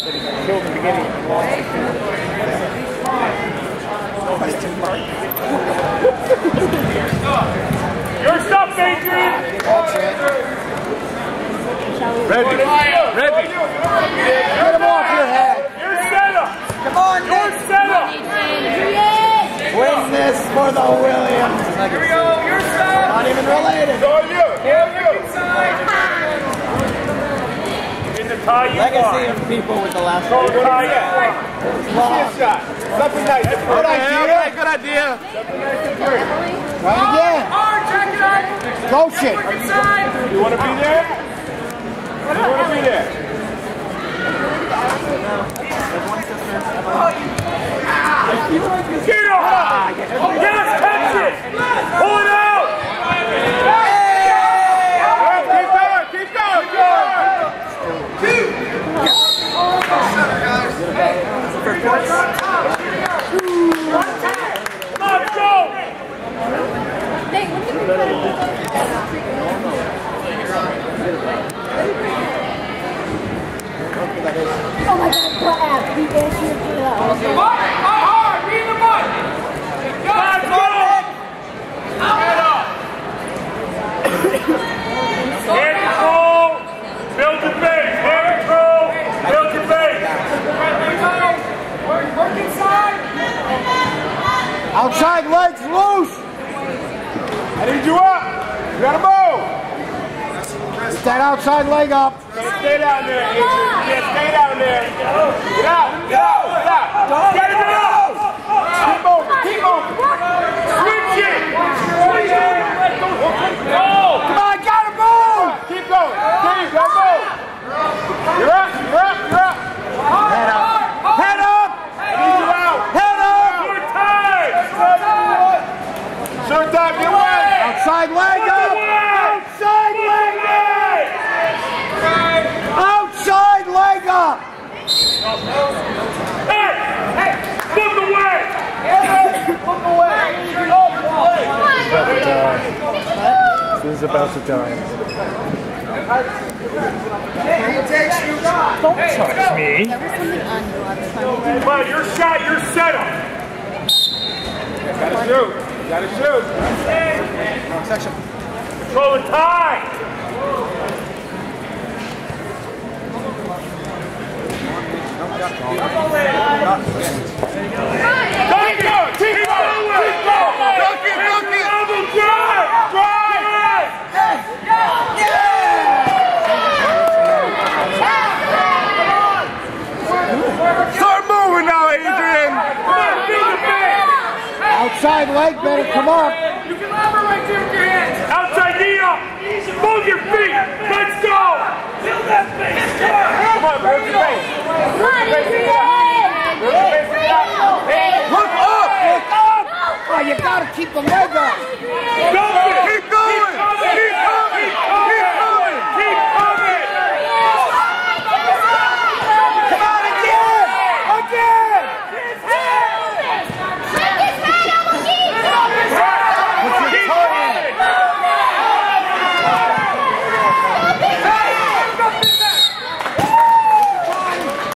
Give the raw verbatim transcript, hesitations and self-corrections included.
that he killed in the beginning. Question mark. Your stuff, Adrian! Ready. Ready. Get him off your head. Your setup. Come on, Your setup. Win this for the Williams. Here we go. Your setup. Not even related. Go you. Go you. In the tie you Legacy want. of people with the last Go one. tie you want. Long shot. Something nice. Good idea. Good idea. Try again. Hard, check it out. Coach it. You want to be there? You want to be there? Get up! Yes, catch it! Pull it out! Keep going, keep going, keep Come on, go! Oh my God, what app? We answered for that. Hard, be in the mud! Let's go! Get up! Hand control, build your base. Hand control, build your base. Work inside. Outside legs loose. I need you up. You gotta move. Get that outside leg up. Stay down there, Adrian. Yeah, stay down there. Get out. Get out. Get out. Get it out. Keep moving. Keep moving. Switch it. Switch it. Go. Come on, gotta move. Keep going. Keep going. Move. You're up. You're up. You're up. Head up. Head up. I need you out. Head up. Short time. Short time. Get away. Outside leg up. Outside leg up. Outside leg up. Hey. Hey. Look away. Look away. This is about to die. Don't touch me. There was something on you last time. Well, your shot, your setup. Gotta shoot. Gotta shoot. Wrong section. Control the time. Keep going. Keep going. Keep going. Look it, look it. Double drive. Drive. Start moving now, Adrian. Come on, build the base. Outside leg better come up. You can lever right there with your hands. Outside knee up. Move your feet. Let's go. Build that base. Come on, build your base. Build your base. Build your base. Look up. Look up. Oh, you gotta keep the leg up. Go.